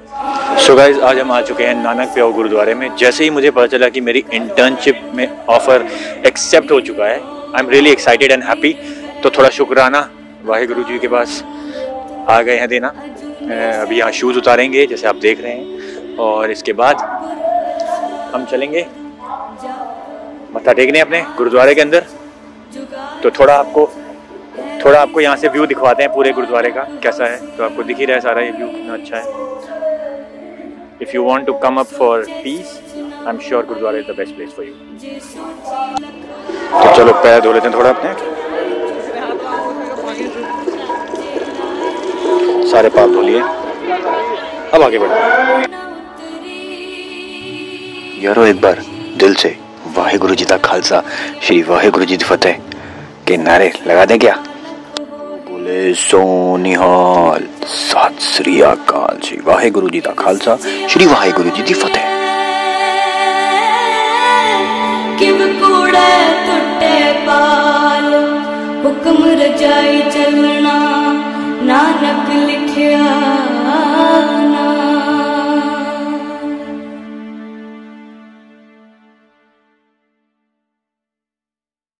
So guys, आज हम आ चुके हैं नानक प्याऊ गुरुद्वारे में। जैसे ही मुझे पता चला कि मेरी इंटर्नशिप में ऑफ़र एक्सेप्ट हो चुका है, I am really excited and happy. तो थोड़ा शुक्राना वाहिगुरु जी के पास आ गए हैं देना। अभी यहाँ शूज़ उतारेंगे जैसे आप देख रहे हैं, और इसके बाद हम चलेंगे मत्था टेकने अपने गुरुद्वारे के अंदर। तो थोड़ा आपको यहाँ से व्यू दिखवाते हैं पूरे गुरुद्वारे का कैसा है। तो आपको दिख ही रहा है सारा ये व्यू कितना अच्छा है। If you want to come up for peace, I'm sure Gurudwara is the best place for you. तो चलो पैर धो लेते हैं थोड़ा अपने, सारे पाप धो लिए, अब आगे बढ़ो। यारो एक बार दिल से वाहिगुरु जी का खालसा श्री वाहिगुरु जी की फतेह के नारे लगा दें क्या? बोले सोनिहाल, सत श्री अकाल। श्री वाहिगुरु जी का खालसा श्री वाहिगुरु जी की फतेह। किव कूड़े टुटे पाल, हुक्म रजाई चलना, नानक लिखिया